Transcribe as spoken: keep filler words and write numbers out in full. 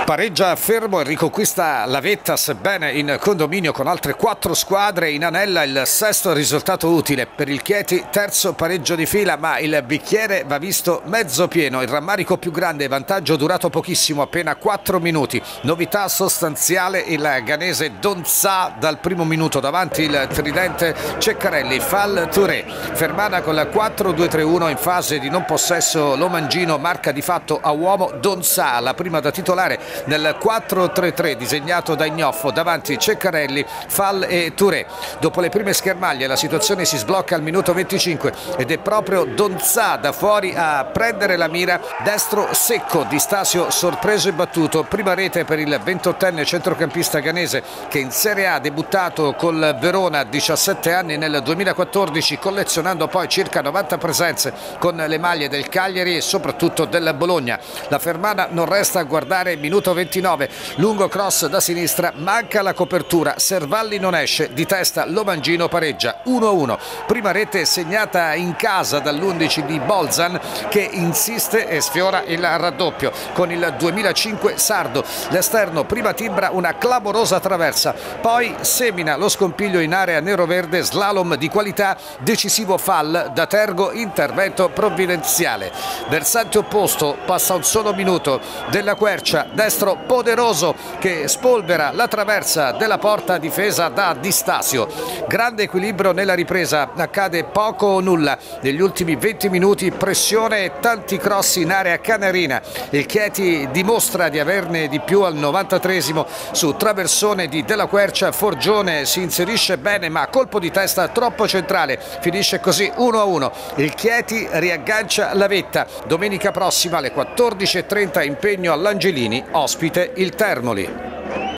Pareggia fermo e riconquista la vetta, sebbene in condominio con altre quattro squadre. Inanella il sesto risultato utile per il Chieti, terzo pareggio di fila, ma il bicchiere va visto mezzo pieno. Il rammarico più grande, vantaggio durato pochissimo, appena quattro minuti. Novità sostanziale, il ghanese Donzà dal primo minuto davanti il tridente Ceccarelli, Fall Touré. Fermana con la quattro due tre uno in fase di non possesso Lomangino, marca di fatto a uomo Donzà, la prima da titolare nel quattro tre tre disegnato da Ignoffo, davanti Ceccarelli, Fall e Touré. Dopo le prime schermaglie la situazione si sblocca al minuto venticinque ed è proprio Donzà da fuori a prendere la mira, destro secco di Stasio, sorpreso e battuto. Prima rete per il ventottenne centrocampista ghanese che in Serie A ha debuttato col Verona a diciassette anni nel duemilaquattordici, collezionando poi circa novanta presenze con le maglie del Cagliari e soprattutto del Bologna. La Fermana non resta a guardare. Minuto ventinove, lungo cross da sinistra, manca la copertura, Servalli non esce, di testa Lomangino pareggia uno a uno. Prima rete segnata in casa dall'undici di Bolzan, che insiste e sfiora il raddoppio con il duemilacinque sardo. L'esterno prima timbra una clamorosa traversa, poi semina lo scompiglio in area nero-verde, slalom di qualità, decisivo Fall da Tergo, intervento provvidenziale. Versante opposto, passa un solo minuto, Della Quercia, destro poderoso che spolvera la traversa della porta difesa da Di Stasio. Grande equilibrio nella ripresa, accade poco o nulla. Negli ultimi venti minuti pressione e tanti cross in area canarina. Il Chieti dimostra di averne di più al novantatreesimo su traversone di Della Quercia. Forgione si inserisce bene, ma colpo di testa troppo centrale. Finisce così uno a uno. Il Chieti riaggancia la vetta. Domenica prossima alle quattordici e trenta impegno all'Angelini, ospite il Termoli.